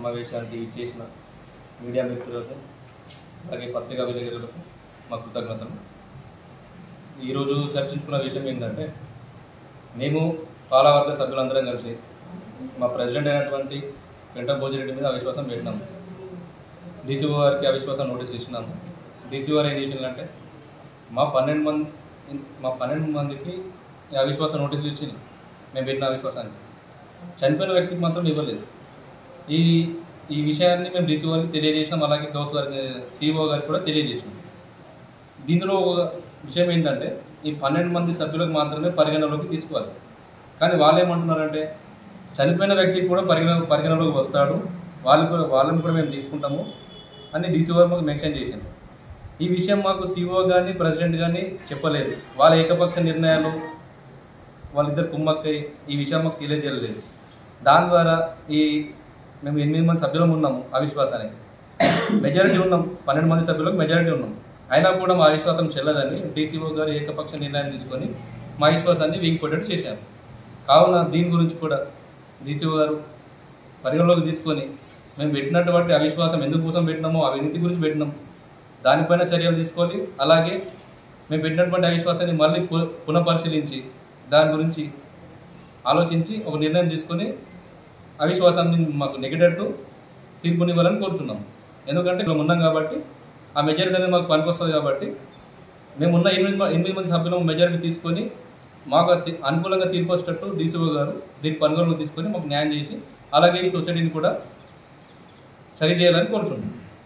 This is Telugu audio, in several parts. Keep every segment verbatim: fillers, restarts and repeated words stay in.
సమావేశానికి ఇచ్చేసిన మీడియా మిత్రులకు అలాగే పత్రికా విలేకరులకు మా కృతజ్ఞతలు. ఈరోజు చర్చించుకున్న విషయం ఏంటంటే, మేము పాలవర్గ సభ్యులందరం కలిసి మా ప్రెసిడెంట్ అయినటువంటి వెంట భోజిరెడ్డి మీద అవిశ్వాసం పెట్టినాము. డీసీఓ గారికి అవిశ్వాసం నోటీసులు ఇచ్చినాము. డీసీఓ గారు ఏం చేసిందంటే, మా పన్నెండు మంది మా పన్నెండు మందికి అవిశ్వాస నోటీసులు ఇచ్చింది. మేము పెట్టిన అవిశ్వాసానికి చనిపోయిన వ్యక్తికి మాత్రం ఇవ్వలేదు. ఈ ఈ విషయాన్ని మేము డీసీఓ గారికి తెలియజేసినాం, అలాగే గౌస్ గారికి సిఇఓ గారికి కూడా తెలియజేసినాం. దీనిలో ఒక విషయం ఏంటంటే, ఈ పన్నెండు మంది సభ్యులకు మాత్రమే పరిగణలోకి తీసుకోవాలి. కానీ వాళ్ళు ఏమంటున్నారంటే, చనిపోయిన వ్యక్తికి కూడా పరిగణ పరిగణలోకి వస్తాడు, వాళ్ళు కూడా వాళ్ళని కూడా మేము తీసుకుంటాము అని డీసీఓ గారు మాకు మెన్షన్ చేసింది. ఈ విషయం మాకు సిఇఓ కానీ ప్రెసిడెంట్ కానీ చెప్పలేదు. వాళ్ళ ఏకపక్ష నిర్ణయాలు వాళ్ళిద్దరు కుమ్మక్కై ఈ విషయం మాకు తెలియజేయలేదు. దాని ద్వారా ఈ మేము ఎనిమిది మంది సభ్యులం ఉన్నాము అవిశ్వాసానికి, మెజారిటీ ఉన్నాం, పన్నెండు మంది సభ్యులకు మెజారిటీ ఉన్నాం. అయినా కూడా మా అవిశ్వాసం చెల్లదని డీసీఓ గారు ఏకపక్ష నిర్ణయం తీసుకొని మా అవిశ్వాసాన్ని వీగిపోయేటట్టు చేశారు. కావున దీని గురించి కూడా డీసీఓ గారు పరిగణలోకి తీసుకొని మేము పెట్టినటువంటి అవిశ్వాసం ఎందుకు కోసం పెట్టినామో, అవినీతి గురించి పెట్టినాము, దానిపైన చర్యలు తీసుకోవాలి. అలాగే మేము పెట్టినటువంటి అవిశ్వాసాన్ని మళ్ళీ పునఃపరిశీలించి దాని గురించి ఆలోచించి ఒక నిర్ణయం తీసుకొని అవిశ్వాసాన్ని మాకు నెగేటట్టు తీర్పునివ్వాలని కోరుతున్నాం. ఎందుకంటే ఇక్కడ ఉన్నాం కాబట్టి ఆ మెజారిటీ అనేది మాకు పనికొస్తుంది. కాబట్టి మేము ఉన్న ఎనిమిది ఎనిమిది మంది సభ్యులు మెజారిటీ తీసుకొని మాకు అనుకూలంగా తీర్పు వచ్చేటట్టు డీసీఓ గారు దీన్ని పరిగణలోకి తీసుకొని మాకు న్యాయం చేసి అలాగే ఈ సొసైటీని కూడా సరి చేయాలని కోరుతున్నాం.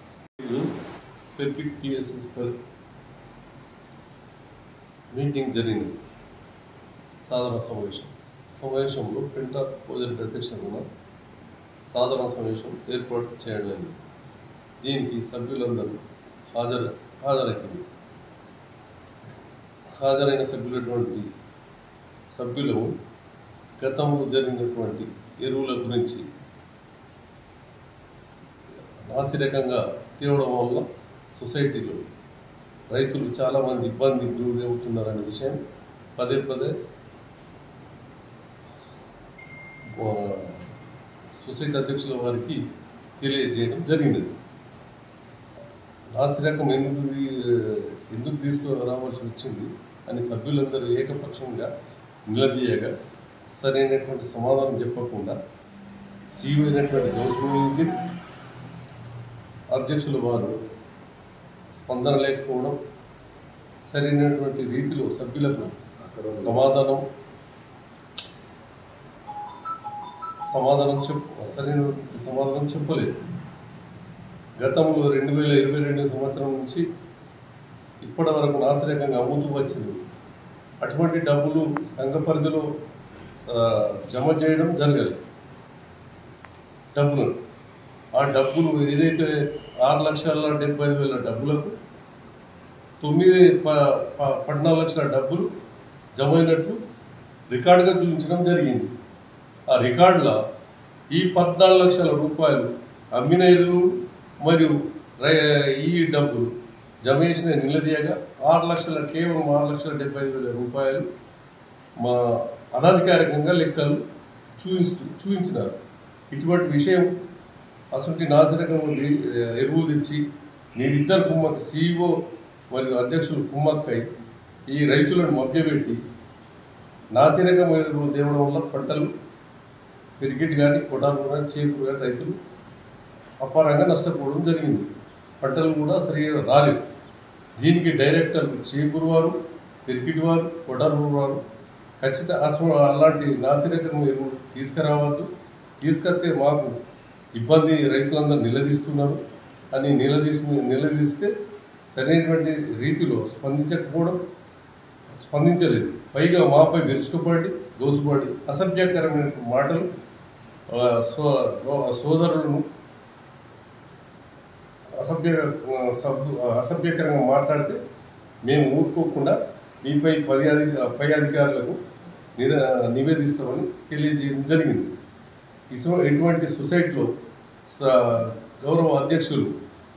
మీటింగ్ జరిగింది. సాధారణ సమావేశం సమావేశంలో పెంట భోజిరెడ్డి అధ్యక్షతన సాధారణ సమావేశం ఏర్పాటు చేయడం. దీనికి సభ్యులందరూ హాజరు హాజరైంది. హాజరైన సభ్యులటువంటి సభ్యులు గతంలో జరిగినటువంటి ఎరువుల గురించి నాసిరకంగా తేవడం వల్ల సొసైటీలో రైతులు చాలామంది ఇబ్బంది గురి అవుతున్నారనే విషయం పదే పదే సొసైటీ అధ్యక్షుల వారికి తెలియజేయడం జరిగినది. నాసిరకం ఎందుకు ఎందుకు తీసుకురావాల్సి వచ్చింది అని సభ్యులందరూ ఏకపక్షంగా నిలదీయగా సరైనటువంటి సమాధానం చెప్పకుండా సీఈఓ అయినటువంటి గౌస్మీ అధ్యక్షుల వారు స్పందన లేకపోవడం, సరైనటువంటి రీతిలో సభ్యులకు సమాధానం సమాధానం చెప్ప సరైన సమాధానం చెప్పలేదు. గతంలో రెండు వేల ఇరవై రెండు సంవత్సరం నుంచి ఇప్పటి వరకు నాసిరకంగా అమ్ముతూ వచ్చింది. అటువంటి డబ్బులు సంఘ పరిధిలో జమ చేయడం జరగలేదు. డబ్బులు ఆ డబ్బులు ఏదైతే ఆరు లక్షల డెబ్బై ఐదు వేల డబ్బులకు తొమ్మిది ప పద్నాలుగు లక్షల డబ్బులు జమ అయినట్లు రికార్డుగా చూపించడం జరిగింది. ఆ రికార్డులో ఈ పద్నాలుగు లక్షల రూపాయలు అమ్మిన ఎరువులు మరియు ఈ డబ్బులు జమ చేసిన నిలదీయగా ఆరు లక్షల కేవలం ఆరు లక్షల డెబ్బై ఐదు వేల రూపాయలు మా అనధికారికంగా లెక్కలు చూపిస్తూ చూపించినారు. ఇటువంటి విషయం అసలు నాసిరకం ఎరువులు తెచ్చి మీరిద్దరు కుమ్మక్క సిఇఓ మరియు అధ్యక్షులు కుమ్మక్కై ఈ రైతులను మభ్యపెట్టి నాసిరకం ఎరువులు తేవడం వల్ల పంటలు పెరిగిట్ కానీ కొడాలు కానీ చేకూరు కానీ రైతులు అపారంగా నష్టపోవడం జరిగింది. పంటలు కూడా సరిగా రాలేదు. దీనికి డైరెక్టర్లు చేకూరు వారు, పెరిగిట్ వారు, కొడాలు వారు ఖచ్చితంగా అలాంటి నాసిరకం ఎరువులు తీసుకురావద్దు, తీసుకొస్తే మాకు ఇబ్బంది రైతులందరూ నిలదీస్తున్నారు అని నిలదీసి నిలదీస్తే సరైనటువంటి రీతిలో స్పందించకపోవడం స్పందించలేదు. పైగా మాపై విరుచుకుపడి దోసుపడి అసభ్యకరమైన మాటలు సో సోదరులను అసభ్య అసభ్యకరంగా మాట్లాడితే మేము ఊరుకోకుండా మీపై పది అధి పై అధికారులకు నివేదిస్తామని తెలియజేయడం జరిగింది. ఇసు ఎటువంటి సొసైటీలో గౌరవ అధ్యక్షులు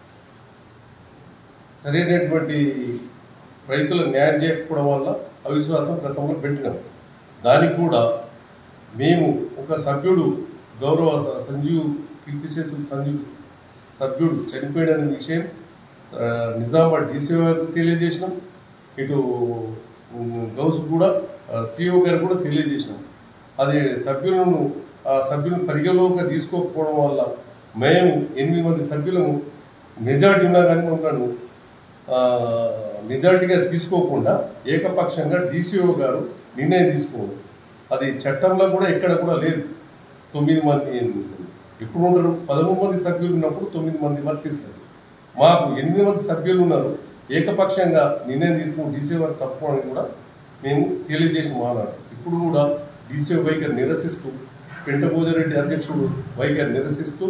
సరైనటువంటి రైతులకు న్యాయం చేయకపోవడం వల్ల అవిశ్వాసం గతంలో పెట్టినాం. దానికి కూడా మేము ఒక సభ్యుడు గౌరవ సంజీవ్ కీర్తిశేషులు సంజీవ్ సభ్యుడు చనిపోయాడనే విషయం నిజామాబాద్ డీసీ గారికి తెలియజేసినాం. ఇటు గౌస్ కూడా సిఇఓ గారికి కూడా తెలియజేసినాం. అది సభ్యులను ఆ సభ్యులను పరిగణలోకి తీసుకోకపోవడం వల్ల మేము ఎనిమిది మంది సభ్యులను మెజార్టీ ఉన్నా కానీ మమ్మల్ని మెజార్టీగా తీసుకోకుండా ఏకపక్షంగా డీసీఓ గారు నిర్ణయం తీసుకోండి. అది చట్టంలో కూడా ఎక్కడ కూడా లేదు. తొమ్మిది మంది ఎప్పుడు ఉండరు, పదమూడు మంది సభ్యులు ఉన్నప్పుడు తొమ్మిది మంది వర్తిస్తారు. మాకు ఎనిమిది మంది సభ్యులు ఉన్నారు, ఏకపక్షంగా నిర్ణయం తీసుకుని డీసీఓ గారు తప్పు అని కూడా మేము తెలియజేసిన మానాడు. ఇప్పుడు కూడా డీసీఓ వైఖరి నిరసిస్తూ పెంటభోజరెడ్డి అధ్యక్షుడు వైఖరి నిరసిస్తూ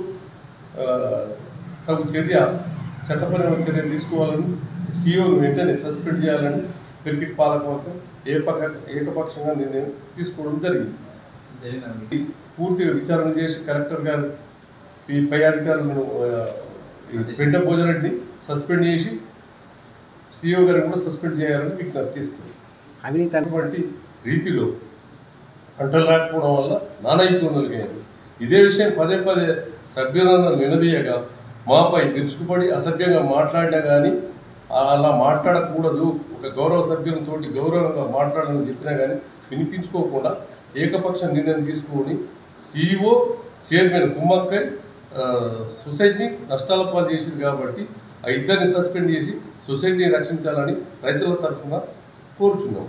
తగు చర్య చట్టపరమైన చర్య తీసుకోవాలని, సీఈఓను వెంటనే సస్పెండ్ చేయాలని పెరికిట్ పాలకవర్గం ఏపక ఏకపక్షంగా నిర్ణయం తీసుకోవడం జరిగింది. పూర్తిగా విచారణ చేసి కలెక్టర్ గారు ఈ పై అధికారులను పెంటభోజరెడ్డిని సస్పెండ్ చేసి సీఈఓ గారిని కూడా సస్పెండ్ చేయాలని విజ్ఞప్తి చేస్తుంది. అవినీతి అటువంటి రీతిలో కంట్రోల్ రాకపోవడం వల్ల నానా ఇబ్బందులు అయ్యారు. ఇదే విషయం పదే పదే సభ్యులను నిలదీయగా మాపై విరుచుకుపడి అసభ్యంగా మాట్లాడినా కానీ అలా మాట్లాడకూడదు, ఒక గౌరవ సభ్యులతో గౌరవంగా మాట్లాడాలని చెప్పినా కానీ వినిపించుకోకుండా ఏకపక్ష నిర్ణయం తీసుకొని సీఈఓ చైర్మన్ కుమ్మక్కై సొసైటీని నష్టాల పాలు చేసింది. కాబట్టి ఆ ఇద్దరిని సస్పెండ్ చేసి సొసైటీని రక్షించాలని రైతుల తరఫున కోరుచున్నాం.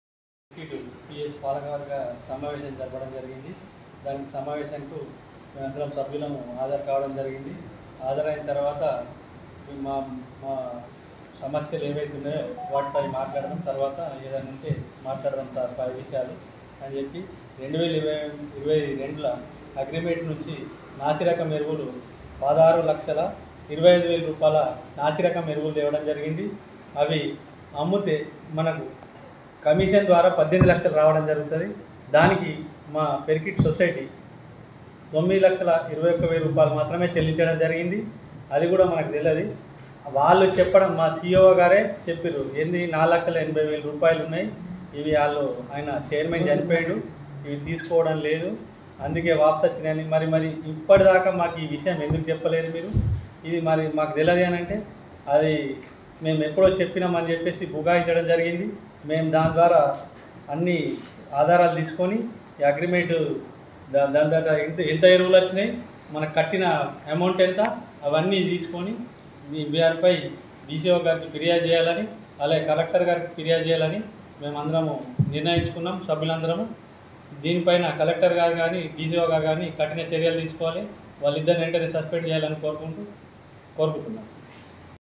పిఎస్ పాలకవర్గ సమావేశం జరపడం జరిగింది. దానికి సమావేశానికి మేమందరం సభ్యులను హాజరు కావడం జరిగింది. హాజరైన తర్వాత మా మా సమస్యలు ఏవైతే ఉన్నాయో వాటిపై మాట్లాడడం, తర్వాత ఏదైనా ఉంటే మాట్లాడడం పై విషయాలు అని చెప్పి రెండు వేల ఇరవై ఇరవై రెండుల అగ్రిమెంట్ నుంచి నాసిరకం ఎరువులు పదహారు లక్షల ఇరవై ఐదు వేల రూపాయల నాసిరకం ఎరువులు తేవడం జరిగింది. అవి అమ్మితే మనకు కమిషన్ ద్వారా పద్దెనిమిది లక్షలు రావడం జరుగుతుంది. దానికి మా పెరికిట్ సొసైటీ తొమ్మిది లక్షల ఇరవై ఒక్క వెయ్యి రూపాయలు మాత్రమే చెల్లించడం జరిగింది. అది కూడా మనకు తెలియదు. వాళ్ళు చెప్పడం మా సీఈఓ గారే చెప్పారు, ఏంది నాలుగు లక్షల ఎనభై వేల రూపాయలు ఉన్నాయి, ఇవి వాళ్ళు ఆయన చైర్మన్ చనిపోయాడు, ఇవి తీసుకోవడం లేదు, అందుకే వాపస్ వచ్చినాయని. మరి మరి ఇప్పటిదాకా మాకు ఈ విషయం ఎందుకు చెప్పలేదు మీరు, ఇది మరి మాకు తెలియదు అని అంటే అది మేము ఎప్పుడో చెప్పినామని చెప్పేసి బుగాయించడం జరిగింది. మేము దాని ద్వారా అన్ని ఆధారాలు తీసుకొని ఈ అగ్రిమెంట్ దాని ద్వారా ఎంత ఎంత ఎరువులు వచ్చినాయి, మనకు కట్టిన అమౌంట్ ఎంత, అవన్నీ తీసుకొని బీఆర్పై డీసీఓ గారికి ఫిర్యాదు చేయాలని, అలాగే కలెక్టర్ గారికి ఫిర్యాదు చేయాలని మేమందరము నిర్ణయించుకున్నాం సభ్యులందరము. దీనిపైన కలెక్టర్ గారు కానీ డీసీఓ గారు కానీ కఠిన చర్యలు తీసుకోవాలి, వాళ్ళిద్దరిని వెంటనే సస్పెండ్ చేయాలని కోరుకుంటూ కోరుకుంటున్నాం.